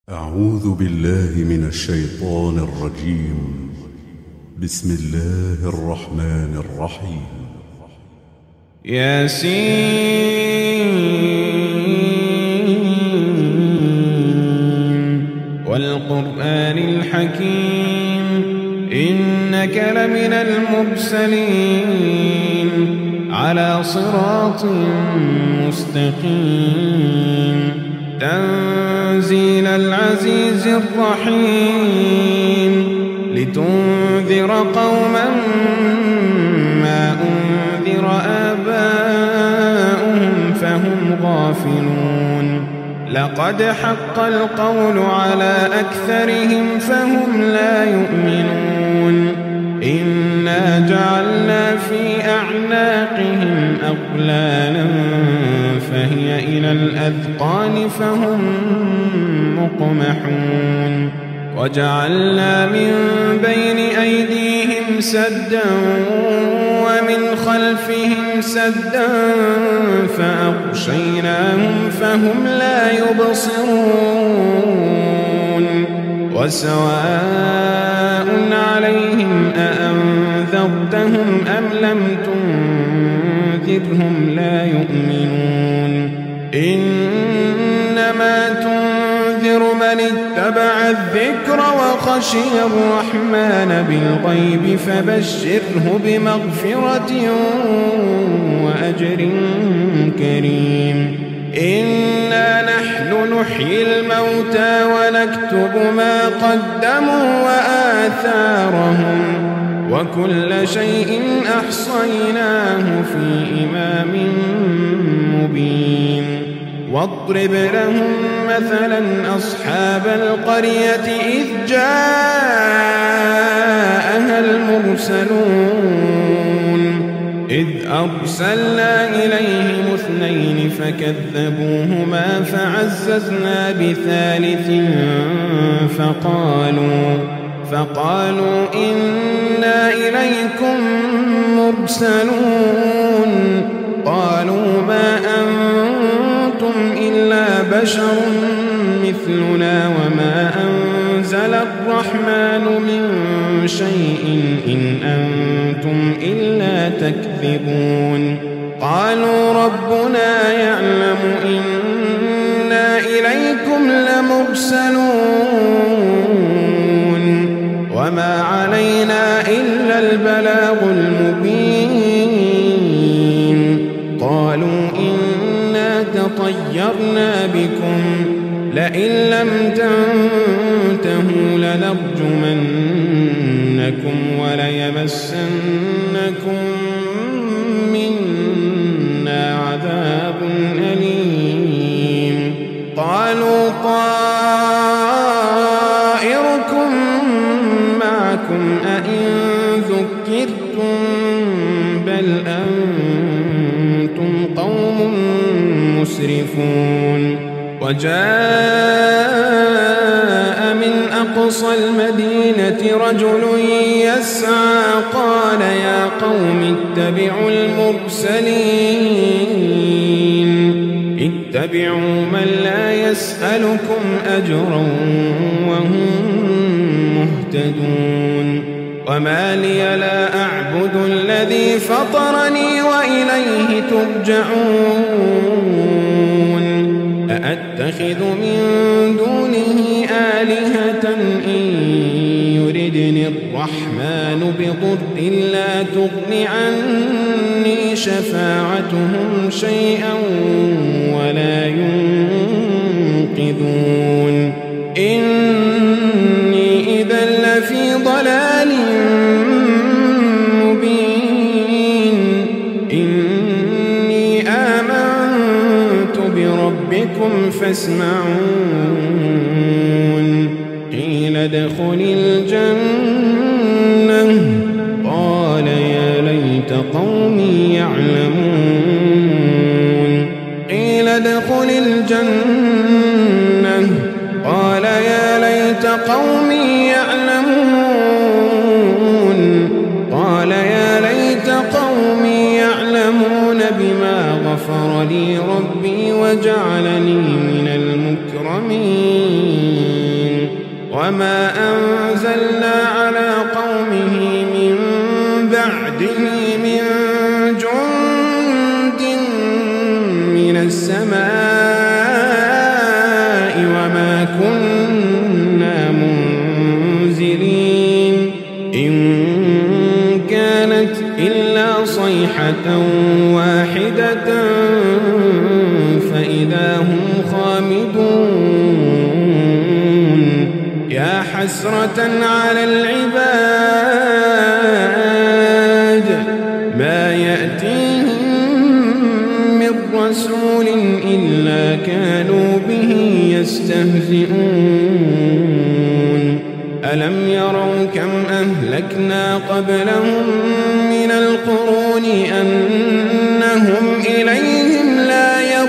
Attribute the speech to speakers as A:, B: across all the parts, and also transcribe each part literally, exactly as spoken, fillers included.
A: أعوذ بالله من الشيطان الرجيم. بسم الله الرحمن الرحيم.
B: ياسين والقرآن الحكيم إنك لمن المرسلين على صراط مستقيم تنزيل العزيز الرحيم لتنذر قوما ما أنذر آباؤهم فهم غافلون لقد حق القول على أكثرهم فهم لا يؤمنون إنا جعلنا في أعناقهم أغلالا فهي إلى الأذقان فهم مقمحون وجعلنا من بين أيديهم سدا ومن خلفهم سدا فأغشيناهم فهم لا يبصرون وسواء عليهم أأنذرتهم أم لم تنذرهم لا يؤمنون إنما تنذر من اتبع الذكر وخشي الرحمن بالغيب فبشره بمغفرة وأجر كريم إنا نحن نحيي الموتى ونكتب ما قدموا وآثارهم وكل شيء أحصيناه في إمام مبين واضرب لهم مثلا أصحاب القرية إذ جاءها المرسلون إذ أرسلنا إليهم اثنين فكذبوهما فعززنا بثالث فقالوا فقالوا إنا إليكم مرسلون قالوا ما أنتم إلا بشر مثلنا وما أنزل الرحمن من شيء إن أنتم إلا تكذبون قالوا ربنا يعلم إنا إليكم لمرسلون وما علينا إلا البلاغ المبين قالوا إنا تطيرنا بكم لئن لم تنتهوا لنرجمنكم وليمسنكم منا عذاب أليم قالوا طائركم معكم أئن ذكرتم بل أنتم قوم مسرفون وجاء من أقصى المدينة رجل يسعى قال يا قوم اتبعوا المرسلين اتبعوا من لا يسألكم أجرا وهم مهتدون وما لي لا أعبد الذي فطرني وإليه ترجعون أأتخذ من دونه آلهة إن يردني الرحمن بضر لا تغن عني شفاعتهم شيئا ولا ينقذون إني إذا لفي ضلال مبين إني آمنت بربكم فاسمعون قيل ادخل الجنة قال يا ليت قومي يعلمون قيل ادخل الجنة قال يا ليت قومي يعلمون قال يا ليت قومي يعلمون بما غفر لي ربي وجعلني من المكرمين وما أنزلنا على قومه من بعده من جند من السماء وما كنا منزلين إن كانت إلا صيحة واحدة فإذا هم خامدون يا حسرة على العباد ما يأتيهم من رسول إلا كانوا به يستهزئون ألم يروا كم أهلكنا قبلهم من القرون أنهم إليهم لا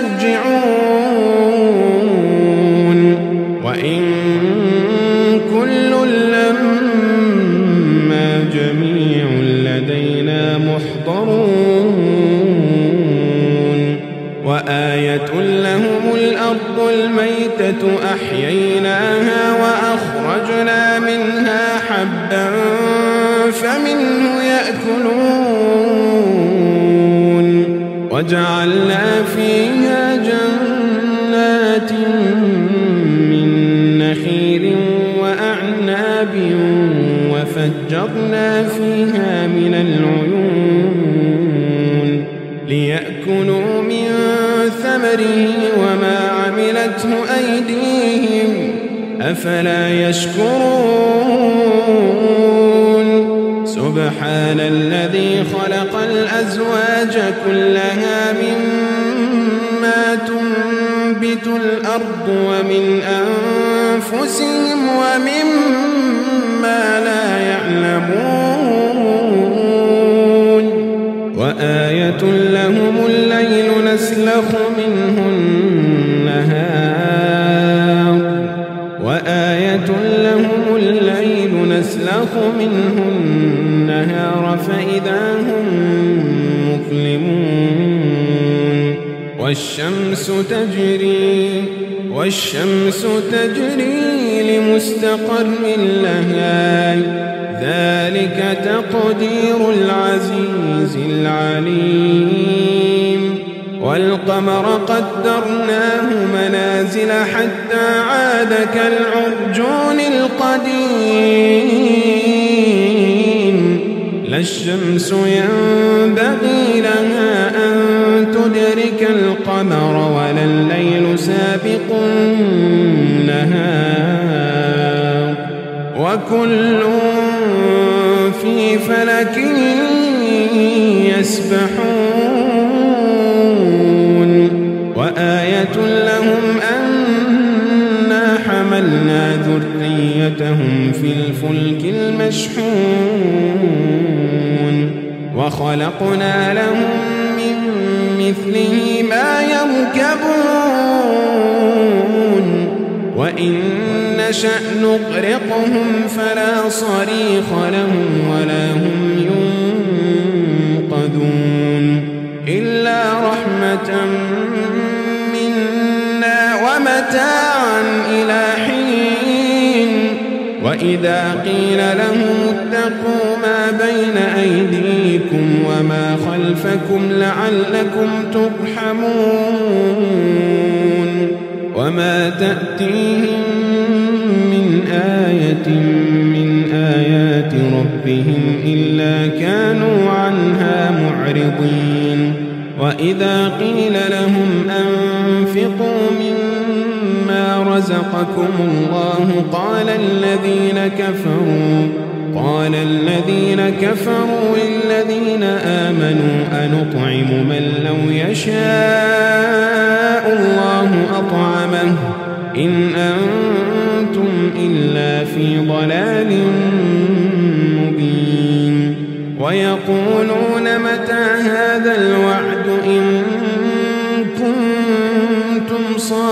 B: يرجعون وإن كل لما جميع لدينا محضرون وآية لهم الأرض الميتة أحييناها وأخرجنا منها حبا فمنه يأكلون وجعلنا فيها جنات من نخيل وأعناب وفجرنا فيها من العيون ليأكلوا من ثمره وما عملته أيديهم أفلا يشكرون سبحان الذي خلق الأزواج كلها مما تنبت الأرض ومن أنفسهم ومما لا يعلمون وآية لهم الليل نسلخ منه النهار وآية لهم الليل نسلخ منه النهار فإذا هم مظلمون والشمس تجري والشمس تجري لمستقر لها ذلك تقدير العزيز العليم والقمر قدرناه منازل حتى عاد كالعرجون القديم لا الشمس ينبغي لها أن تدرك القمر ولا الليل سابق النهار وكل في فلك يسبحون وآية لهم أنا حملنا ذريتهم في الفلك المشحون وخلقنا لهم من مثله ما يركبون وإن نشأ نغرقهم فلا صريخ لهم ولا هم ينقذون إلا رحمة منا ومتاعا إلى حين وإذا قيل لهم اتقوا ما بين أيديكم وما خلفكم لعلكم ترحمون وما تأتيهم من آية من آيات ربهم إلا كانوا عنها معرضين وإذا قيل لهم أنفقوا مما رزقكم الله قال الذين كفروا قال الذين كفروا للذين آمنوا أنطعم من لو يشاء الله أطعمه إن أنتم إلا في ضلال مبين ويقولون متى هذا الوعد إن كنتم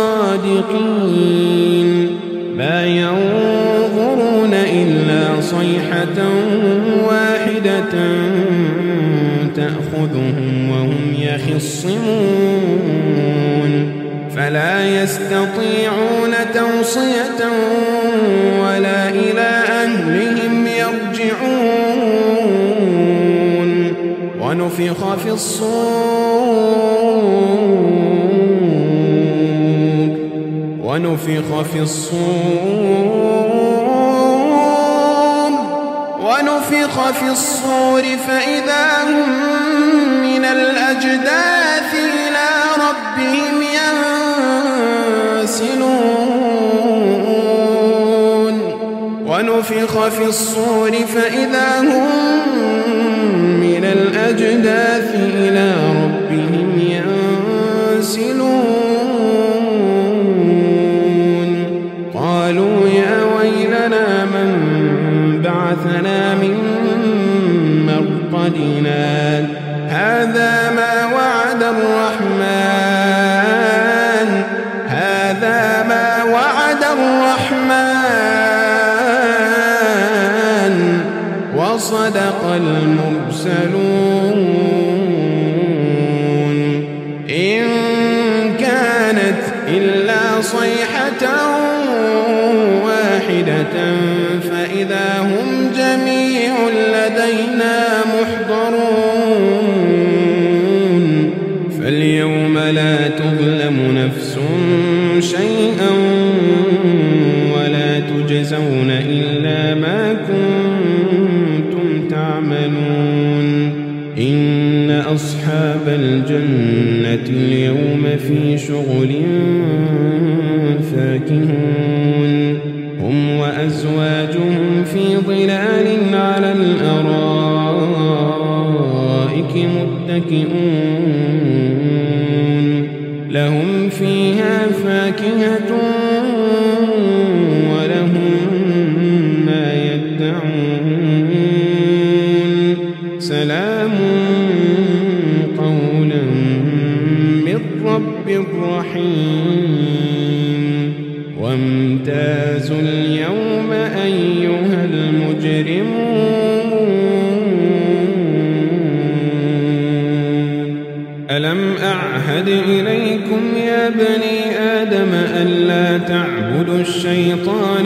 B: صادقين ما ينظرون إلا صيحة واحدة تأخذهم وهم يخصمون فلا يستطيعون توصية ولا ونفخ في الصور ونفخ في الصور ونفخ في الصور فإذا هم من الأجداث إلى ربهم ينسلون ونفخ في الصور فإذا هم من الأجداث إلى ربهم ينسلون قالوا يا ويلنا من بعثنا من مرقدنا هذا ما وعد الرحمن هذا ما وعد الرحمن وصدق المرسلون إن كانت إلا صيحة واحدة فإذا هم جميع لدينا محضرون فاليوم لا تظلم نفس شيئا ولا تجزون إلا ما كنتم تعملون إن أصحاب الجنة اليوم في شغل فاكهون هم وأزواجهم في ظلال على الأرائك متكئون لهم فيها فاكهة ولهم ما يدعون سلام قولا من رب رحيم وامتازوا اليوم أيها المجرمون ألم أعهد إليكم يا بني آدم ألا تعبدوا الشيطان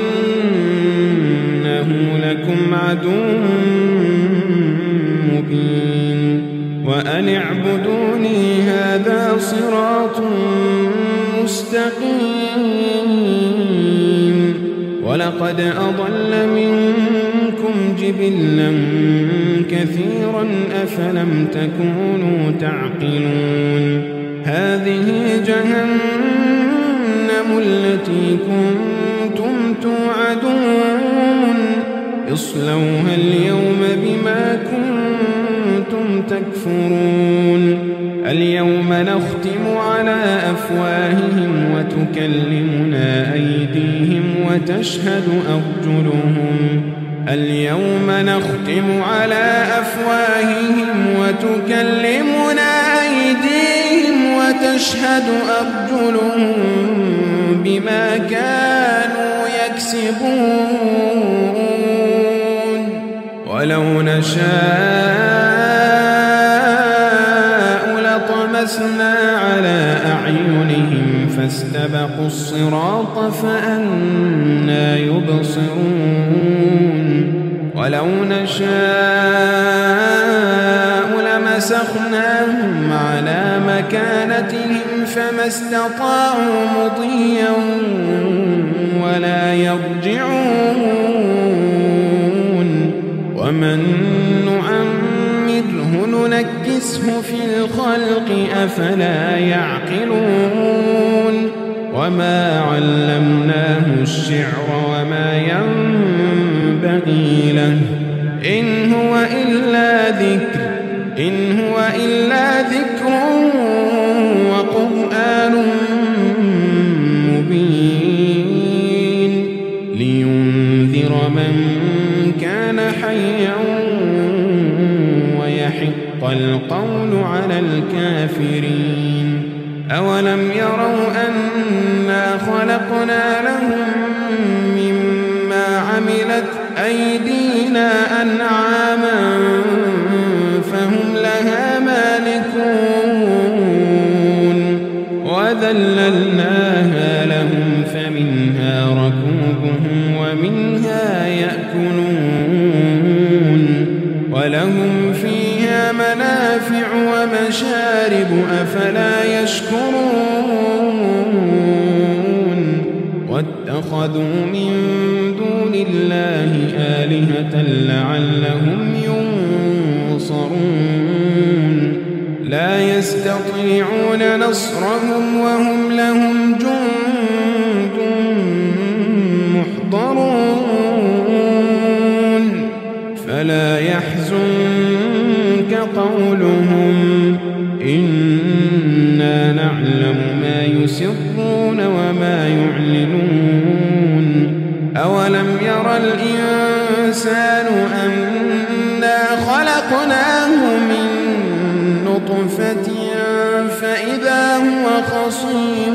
B: إنه لكم عدو مبين وأن اعبدوني هذا صراط مستقيم ولقد أضل منكم جبلا كثيرا أفلم تكونوا تعقلون هذه جهنم التي كنتم توعدون اصلوها اليوم بما كنتم تكفرون اليوم نختم على أفواههم وتكلمنا أيديهم وتشهد أرجلهم اليوم نختم على أفواههم وتكلمنا أيديهم وتشهد أرجلهم بما كانوا يكسبون ولو نشاء لطمسنا على أعينهم فاستبقوا الصراط فأنى يبصرون ولو نشاء لمسخناهم على مكانتهم فما استطاعوا مضيا ولا يرجعون ومن نعمره ننكسه في الخلق أفلا يعقلون وما علمناه الشعر وما ينبغي له إن هو إلا ذكر إن هو إلا ذكر وقرآن مبين لينذر من كان حيا ويحق القول على الكافرين أولم يروا أنا خلقنا لهم مما عملت أيدينا أنعاما فهم لها مالكون وذللناها لهم فمنها ركوبهم ومنها يأكلون ولهم فيها منافع ومنافع ومشارب أفلا يشكرون واتخذوا من دون الله آلهة لعلهم ينصرون لا يستطيعون نصرهم وهم لهم جند محضرون فلا يحزنك قولهم إنا نعلم ما يسرون وما يعلنون أولم يرى الإنسان أنا خلقناه من نطفة فإذا هو خصيم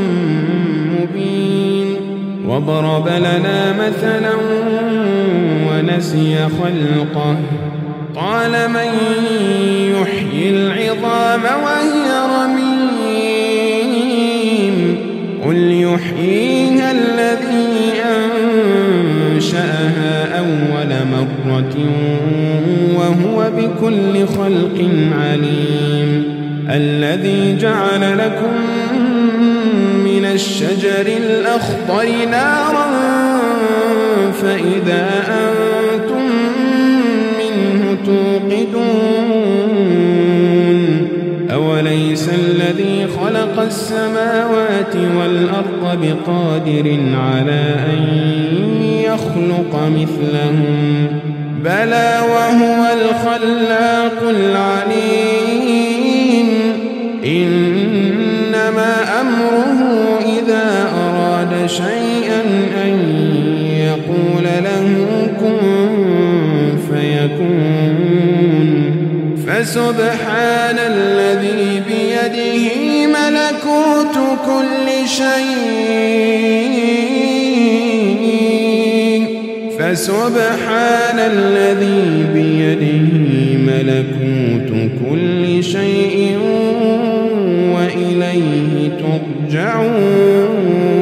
B: مبين وضرب لنا مثلا ونسي خلقه قال من يحيي العظام وهي رميم قل يحييها الذي أنشأها أول مرة وهو بكل خلق عليم الذي جعل لكم من الشجر الأخضر نارا فإذا أنتم منه توقدون أوليس الذي خلق السماوات والأرض بقادر على أن يخلق مثلهم بلى وهو الخلاق العليم إنما أمره إذا أراد شيئا أن يقول له كن فيكون فسبحان الذي بيده ملكوت كل شيء فسبحان الذي بيده ملكوت كل شيء وإليه ترجعون